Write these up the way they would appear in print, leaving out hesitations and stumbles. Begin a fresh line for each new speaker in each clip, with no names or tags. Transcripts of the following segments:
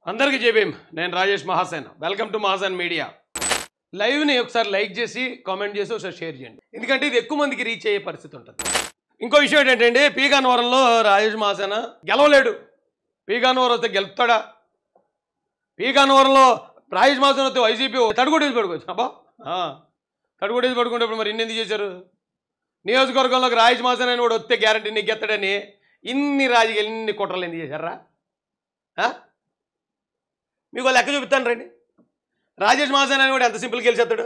అందరికీ జేబీఎం నేను Rajesh Mahasena welcome to Mahasena media లైవ్ని ఒకసారి లైక్ చేసి కామెంట్ చేసి ఒకసారి షేర్ చేయండి ఎందుకంటే ఇది ఎక్కువ మందికి రీచ్ అయ్యే పరిస్థితి ఉంటుంది ఇంకో విషయం ఏంటంటే పీగన్నవరంలో రాజేష్ మహాసేన గెలవలేడు పీగన్నవరం వస్తే గెలుపుతాడా పీగన్నవరంలో రాజేష్ మహాసేన వస్తే వైసీపీ తడుగుడేసి పడుకోవచ్చు అబ్బా తడుగుడేసి పడుకునేప్పుడు మరి ఇన్ని చేశారు నియోజకవర్గంలోకి రాజేష్ మహాసేన అని కూడా వస్తే గ్యారంటీ నీకు గెత్తడని ఇన్ని రాజకీయాలు ఇన్ని కుట్రలు ఎందుకు చేశారా మీకు లెక్క చూపిస్తాను రండి రాజేష్ మహాసేన అని కూడా ఎంత సింపుల్ గెలిచేస్తాడు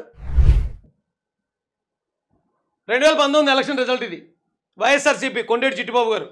2019 ఎలక్షన్ రిజల్ట్ ఇది వైఎస్ఆర్సీపీ కొండేటి చిట్టిబాబు గారు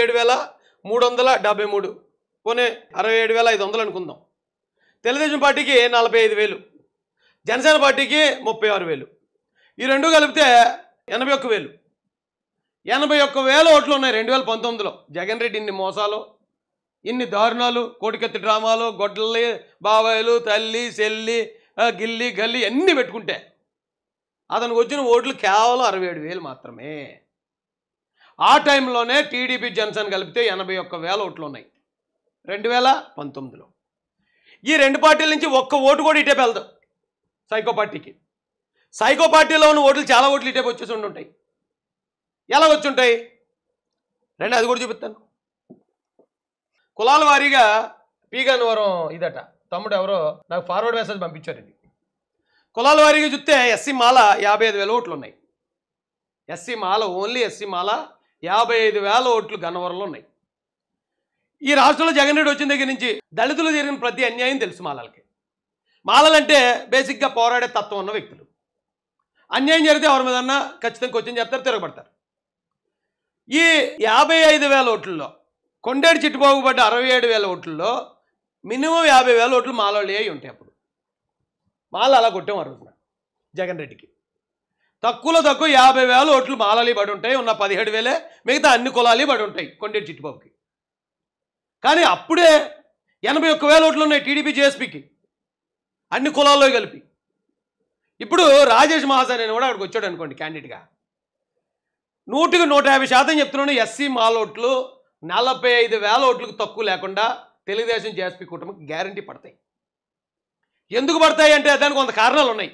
67,373 పోనీ 67,500 అనుకుందాం తెలుగుదేశం పార్టీకి 45,000 జనసేన పార్టీకి 36,000 ఈ రెండు కలిపితే 81,000 81,000 ఓట్లు ఉన్నాయి 2019లో జగన్ రెడ్డి ఇన్ని మోసాలు ఇన్ని దారుణాలు కోటికత్తి డ్రామాలు గొడ్డలి బాబాయిలు తల్లి చెల్లి గిల్లి గల్లి అన్నీ పెట్టుకుంటే అతనికి వచ్చిన ఓట్లు కేవలం 67,000 మాత్రమే ఆ టైంలోనే టీడీపీ జనసేన కలిపితే 81,000 ఓట్లు ఉన్నాయి 2019లో ఈ రెండు పార్టీల నుంచి ఒక్క ఓటు కూడా ఇటే వెళ్దాం సైకో పార్టీకి సైకో పార్టీలో ఉన్న ఓట్లు చాలా ఓట్లు ఇటే వచ్చేసి ఉంటాయి ఎలా వచ్చుంటాయి రండి అది కూడా చూపిస్తాను కులాల వారీగా పీగన్నవరం ఇదట తమ్ముడు ఎవరో నాకు ఫార్వర్డ్ మెసేజ్ పంపించారండి కులాల వారీగా చూస్తే ఎస్సీ మాల 55,000 ఓట్లు ఉన్నాయి ఎస్సీ మాల ఓన్లీ ఎస్సీ మాల 55,000 ఓట్లు గన్నవరంలో ఉన్నాయి ఈ రాష్ట్రంలో జగన్ రెడ్డి వచ్చిన దగ్గర నుంచి దళితులు జరిగిన ప్రతి అన్యాయం తెలుసు మాలలకి మాలలంటే బేసిక్గా పోరాడే తత్వం ఉన్న వ్యక్తులు అన్యాయం జరిగితే ఎవరి మీదన్నా ఖచ్చితంగా క్వశ్చన్ చేస్తారు తిరగబడతారు ఈ 55,000 ఓట్లలో కొండేటి చిట్టిబాబు పడ్డ 67,000 ఓట్లలో మినిమం 50,000 ఓట్లు మాలవాళ్ళు అయి ఉంటాయి అప్పుడు మాల అలా కొట్టాం ఆ రోజున జగన్ రెడ్డికి తక్కువలో తక్కువ 50,000 ఓట్లు మాలలి పడి ఉంటాయి ఉన్న 17,000 మిగతా అన్ని కులాలు పడి ఉంటాయి కొండేటి చిట్టిబాబుకి కానీ అప్పుడే 81,000 ఓట్లు ఉన్నాయి టీడీపీ జేఎస్పీకి అన్ని కులాల్లో కలిపి ఇప్పుడు రాజేష్ మహాసేన అని కూడా అక్కడికి వచ్చాడు అనుకోండి క్యాండిడేట్గా 100% చెప్తున్నాను ఎస్సీ మాల ఓట్లు 45,000 ఓట్లకు తక్కువ లేకుండా తెలుగుదేశం జేఎస్పీ కూటమికి గ్యారంటీ పడతాయి ఎందుకు పడతాయి అంటే దానికి కొంత కారణాలు ఉన్నాయి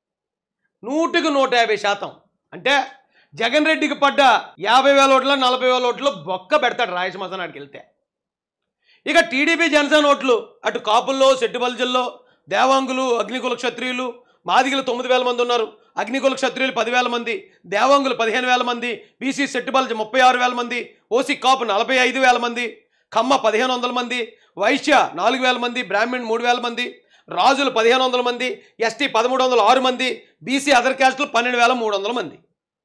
100% అంటే జగన్ రెడ్డికి పడ్డ 50,000 ఓట్ల 40,000 ఓట్లు బొక్క పెడతాడు రాజేష్ మహాసేన ఆడికి వెళ్తే ఇక టీడీపీ జనసేన ఓట్లు అటు కాపుల్లో సెట్టుబల్జల్లో దేవాంగులు అగ్నికుల క్షత్రియులు మాదిగలు 9,000 మంది ఉన్నారు అగ్నికుల క్షత్రియులు 10,000 మంది దేవాంగులు 15,000 మంది బీసీ సెట్టుబల్జ 36,000 మంది ఓసీ కాపు 45,000 మంది కమ్మ 1,500 మంది వైశ్య 4,000 మంది బ్రాహ్మణ్ 3,000 మంది రాజులు 1,500 మంది ఎస్టీ 1,306 మంది బీసీ అదర్ క్యాస్టులు 12,300 మంది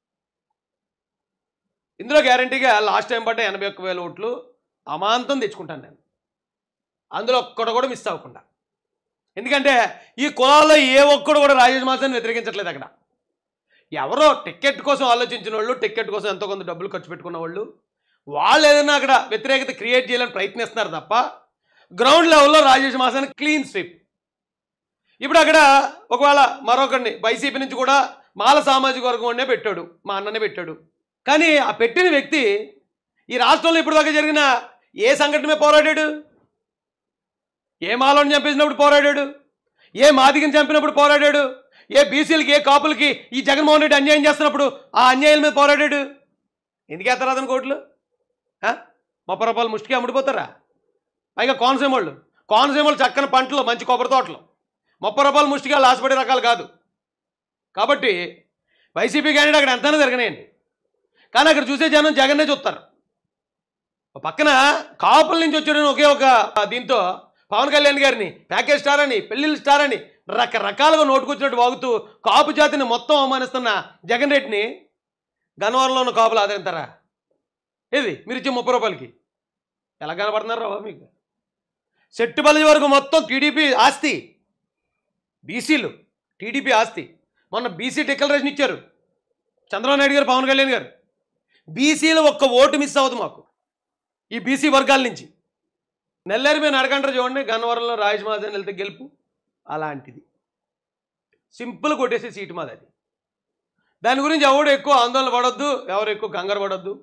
ఇందులో గ్యారంటీగా లాస్ట్ టైం పడ్డ 81,000 ఓట్లు అమాంతం తెచ్చుకుంటాను నేను అందులో ఒక్కడు కూడా మిస్ అవ్వకుండా ఎందుకంటే ఈ కులాల్లో ఏ ఒక్కడు కూడా రాజేష్ మహాసేన వ్యతిరేకించట్లేదు అక్కడ ఎవరో టికెట్ కోసం ఆలోచించిన వాళ్ళు టికెట్ కోసం ఎంతో కొంత డబ్బులు ఖర్చు పెట్టుకున్న వాళ్ళు ఏదైనా అక్కడ వ్యతిరేకత క్రియేట్ చేయాలని ప్రయత్నిస్తున్నారు తప్ప గ్రౌండ్ లెవెల్లో రాజేష్ మహాసేన క్లీన్ స్వీప్ ఇప్పుడు అక్కడ ఒకవేళ మరొకరిని వైసీపీ నుంచి కూడా మాల సామాజిక వర్గం వాడినే పెట్టాడు మా అన్ననే పెట్టాడు కానీ ఆ పెట్టిన వ్యక్తి ఈ రాష్ట్రంలో ఇప్పుడు దాకా జరిగిన ఏ సంఘటన మీద పోరాడాడు ఏ మాలను చంపేసినప్పుడు పోరాడాడు ఏ మాదిగని చంపినప్పుడు పోరాడాడు ఏ బీసీలకి ఏ కాపులకి ఈ జగన్మోహన్ రెడ్డి అన్యాయం చేస్తున్నప్పుడు ఆ అన్యాయాల మీద పోరాడాడు ఎందుకు వేస్తారు అతను కోట్లు 30 రూపాయలు ముష్టికి అమ్ముడిపోతారా పైగా కోనసీమలు చక్కని పంటలు మంచి కొబ్బరి తోటలు 30 రూపాయలు ముష్టిగా ఆశపడే రకాలు కాదు కాబట్టి వైసీపీ క్యాండిడేట్ అక్కడ ఎంతైనా జరగనేయండి కానీ అక్కడ చూసే జనం జగన్నే చూస్తారు పక్కన కాపుల నుంచి వచ్చాడని ఒకే ఒక దీంతో పవన్ కళ్యాణ్ గారిని ప్యాకేజ్ స్టార్ అని పెళ్ళిళ్ళ స్టార్ అని రకరకాలుగా నోటుకొచ్చినట్టు వాగుతూ కాపు జాతిని మొత్తం అవమానిస్తున్న జగన్ రెడ్డిని గన్నవరంలో ఉన్న కాపులు ఆదరింతారా ఏది మీరు ఇచ్చే 30 రూపాయలకి ఎలా కనపడుతున్నారా మీకు సెట్టుబల్లి వరకు మొత్తం టీడీపీ ఆస్తి బీసీలు టీడీపీ ఆస్తి మొన్న బీసీ డిక్లరేషన్ ఇచ్చారు చంద్రబాబు నాయుడు గారు పవన్ కళ్యాణ్ గారు బీసీలు ఒక్క ఓటు మిస్ అవ్వదు మాకు ఈ బీసీ వర్గాల నుంచి నెల్లేరు మీద నడకంటారు చూడండి గన్నవరంలో రాజేష్ మహాసేన వెళ్తే గెలుపు అలాంటిది సింపుల్ కొట్టేసే సీటు మాది అది దాని గురించి ఎవడు ఎక్కువ ఆందోళన పడొద్దు ఎవరు ఎక్కువ కంగారు పడొద్దు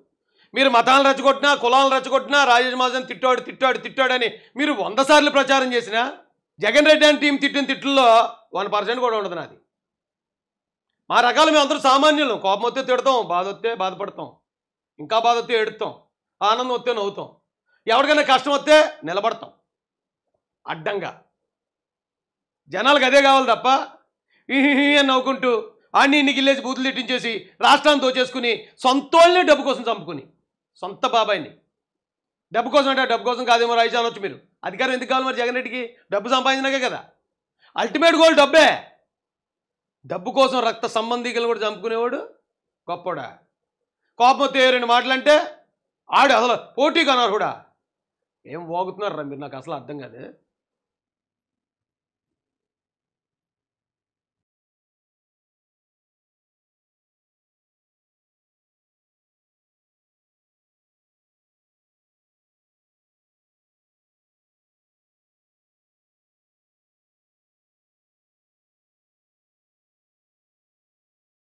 మీరు మతాలను రెచ్చగొట్టినా కులాలను రెచ్చగొట్టినా రాజేష్ మహాజన్ తిట్టాడని మీరు 100 సార్లు ప్రచారం చేసినా జగన్ రెడ్డి అని టీం తిట్టిన తిట్టుల్లో 1% కూడా ఉండదు నాది. మా రకాలు మేము అందరూ సామాన్యులు. కోపం వస్తే తిడతాం, బాధ వస్తే బాధపడతాం, ఇంకా బాధ వస్తే ఏడుతాం, ఆనందం వస్తే నవ్వుతాం, ఎవరికైనా కష్టం వస్తే నిలబడతాం అడ్డంగా. జనాలకు అదే కావాలి తప్ప అని నవ్వుకుంటూ అన్ని ఇన్ని గిల్లేసి బూతులు తిట్టించేసి రాష్ట్రాన్ని దోచేసుకుని సొంతోళ్ళని డబ్బు కోసం చంపుకుని సొంత బాబాయిని డబ్బు కోసం అంటే డబ్బు కోసం కాదేమో రాయిషా అనొచ్చు మీరు. అధికారం ఎందుకు కావాలి మరి జగన్ రెడ్డికి? డబ్బు సంపాదించినాకే కదా. అల్టిమేట్ గోల్ డబ్బే. డబ్బు కోసం రక్త సంబంధికులను కూడా చంపుకునేవాడు గొప్పోడా. కోపం వస్తే 2 మాటలంటే ఆడు అసలు పోటీ కన్నారు కూడా. ఏం వాగుతున్నారు రా మీరు, నాకు అసలు అర్థం కాదు.